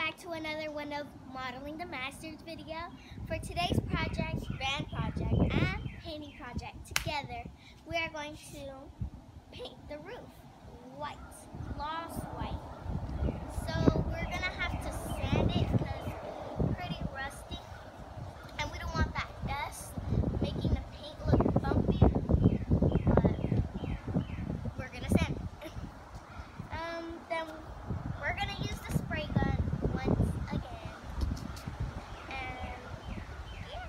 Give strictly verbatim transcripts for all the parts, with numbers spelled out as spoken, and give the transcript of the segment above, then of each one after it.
back to another one of Modeling the Masters video. For today's project, band project, and painting project together, we are going to paint the roof white, gloss white. So we're going to have to sand it because it's pretty rusty, and we don't want that dust making the paint look bumpy, but we're going to sand it. um, then we're going to use the spray gun once again, and yeah.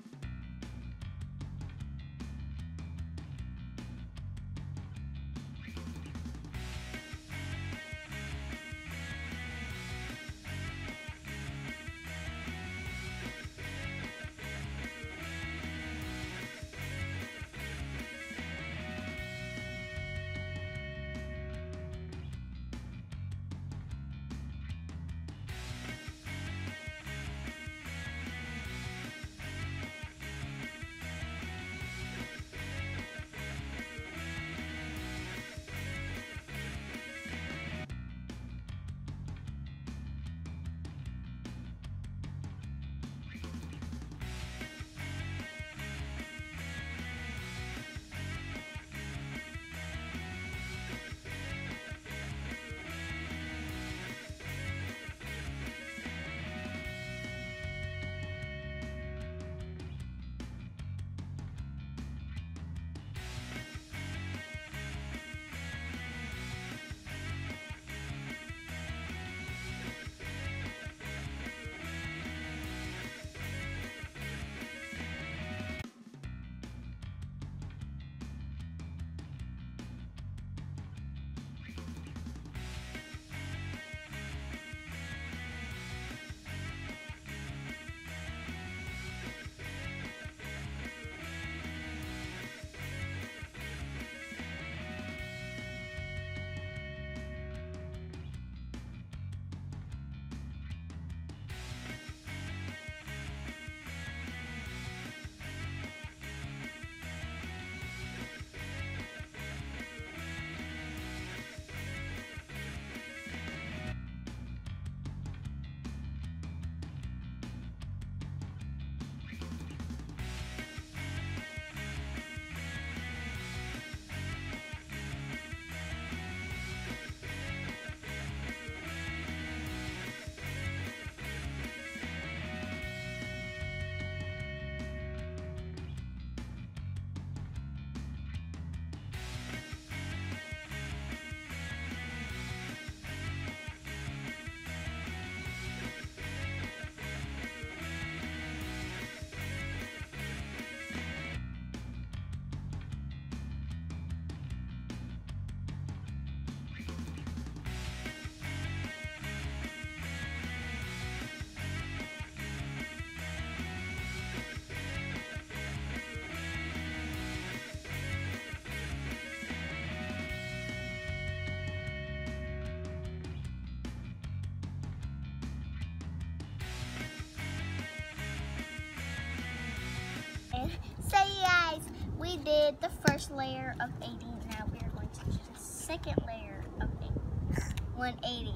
So you guys, we did the first layer of eighty. Now we are going to do the second layer of eighty. one eighty.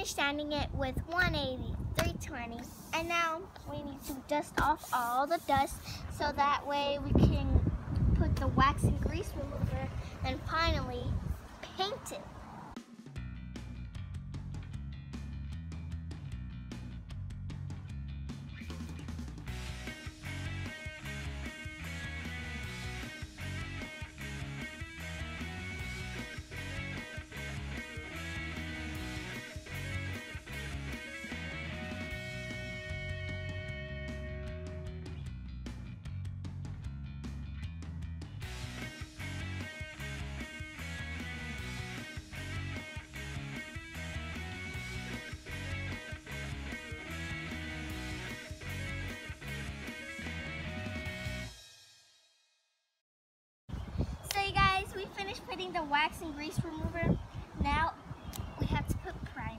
finished sanding it with one eighty, three twenty, and now we need to dust off all the dust so that way we can put the wax and grease remover and finally paint it. So you guys, we finished putting the wax and grease remover. Now we have to put primer.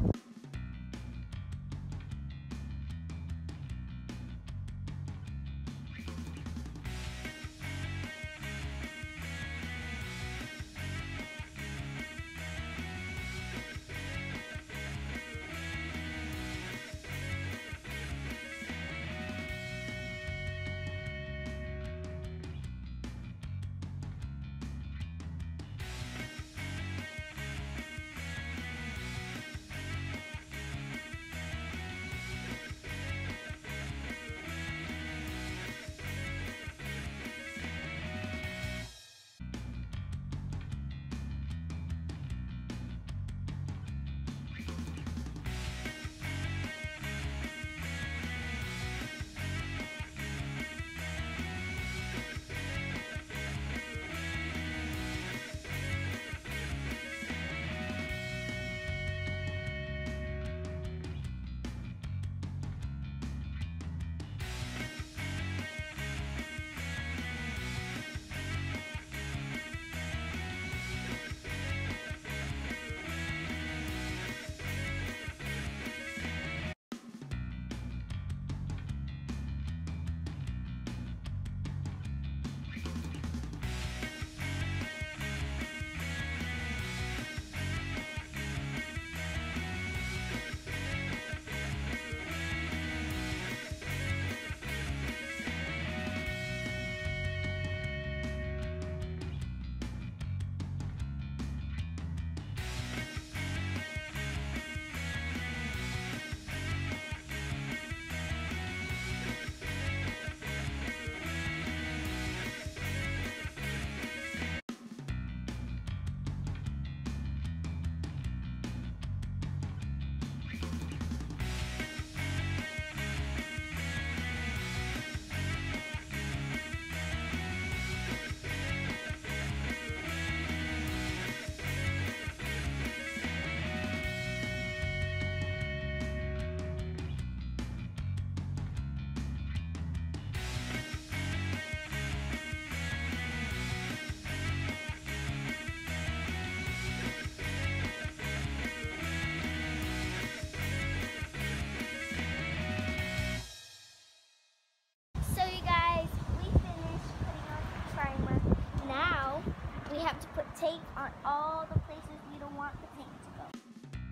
Tape on all the places you don't want the paint to go.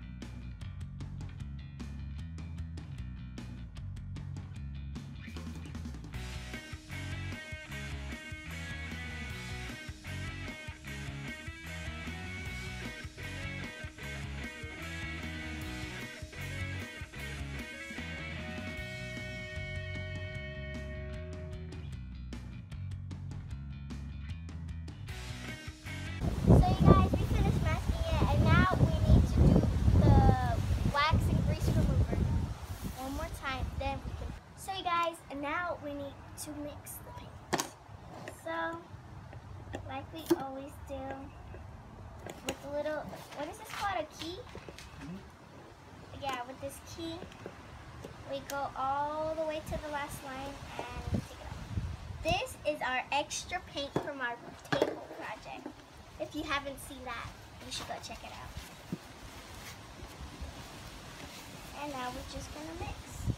So you guys, we finished masking it, and now we need to do the wax and grease remover one more time, then we can. So you guys, and now we need to mix the paint. So, like we always do, with the little, what is this called, a key? Mm-hmm. Yeah, with this key, we go all the way to the last line and take it off. This is our extra paint from our table project. If you haven't seen that, you should go check it out. And now we're just gonna mix.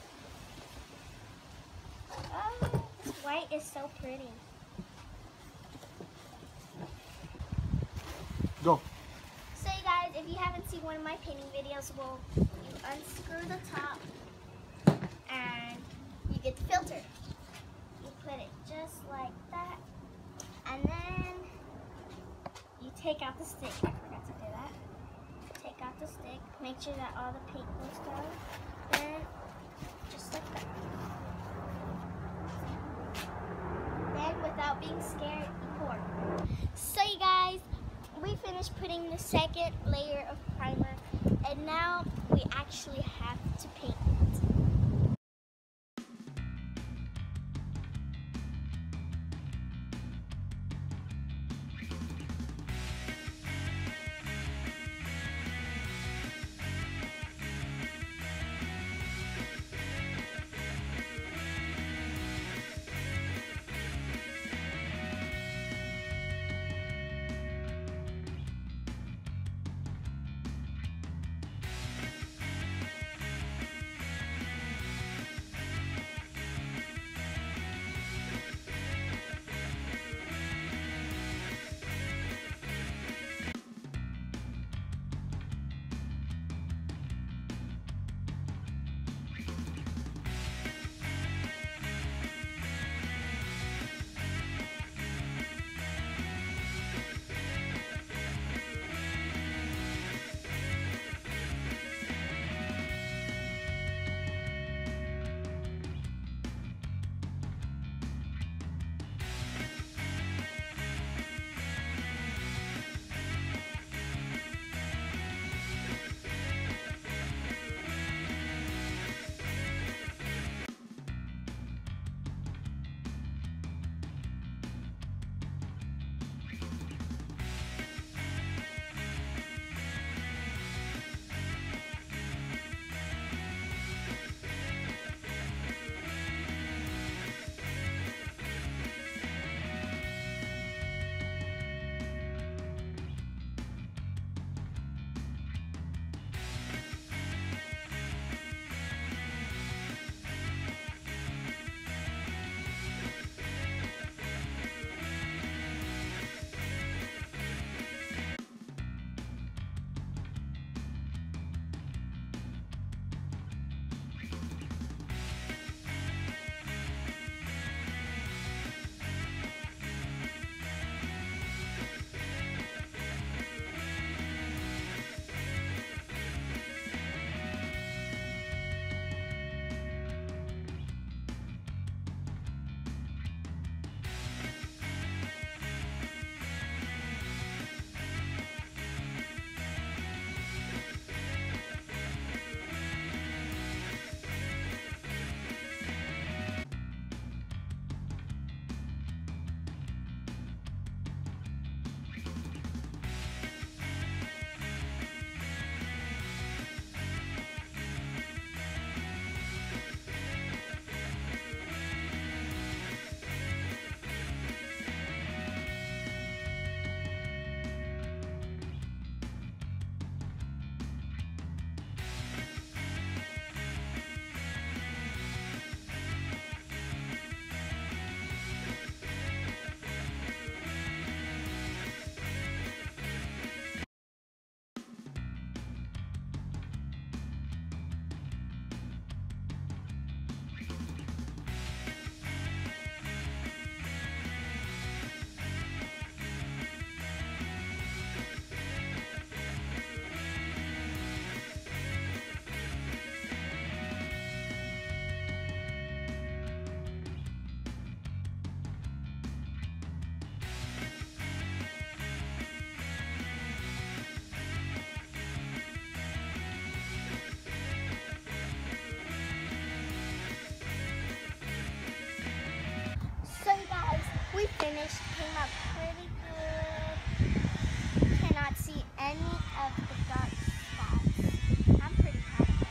Oh, this white is so pretty. Go. So you guys, if you haven't seen one of my painting videos, well, you unscrew the top and you get the filter. You put it just like that, and then you take out the stick. I forgot to do that. Take out the stick, make sure that all the paint goes down, then just like that. Then, without being scared, you pour. So you guys, we finished putting the second layer of primer, and now we actually have to paint it. We finished, came out pretty good. Cannot see any of the dark spots. I'm pretty proud of this.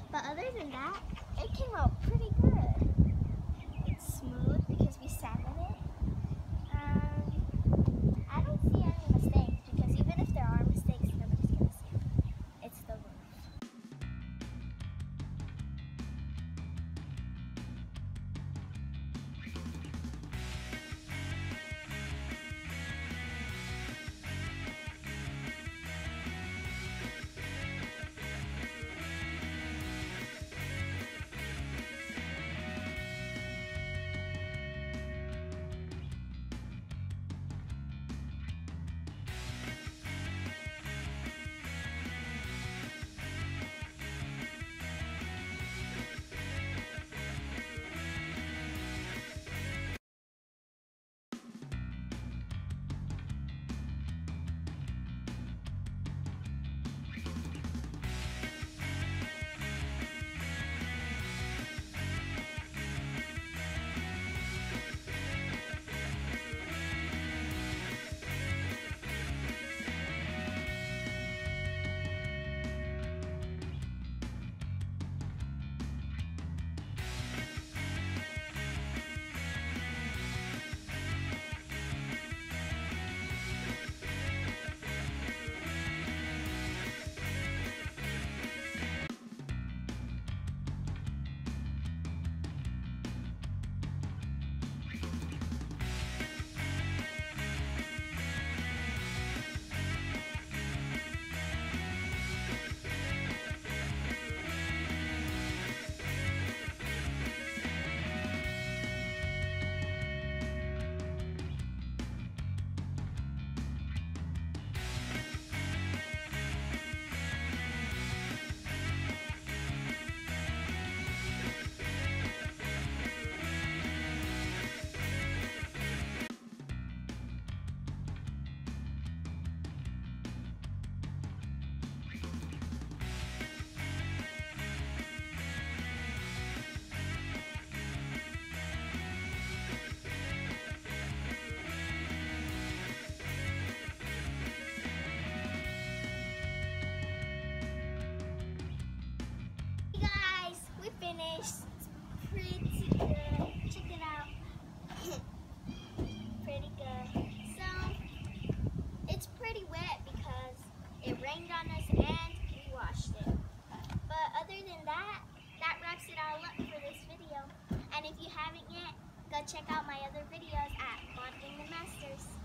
But other than that, it came out pretty good. It's smooth because we sanded it. Um, I don't see any mistakes because even if there are mistakes, nobody's gonna see them. It's the roof. Finished. It's pretty good. Check it out. Pretty good. So it's pretty wet because it rained on us and we washed it. But other than that, that wraps it all up for this video. And if you haven't yet, go check out my other videos at Modeling the Masters.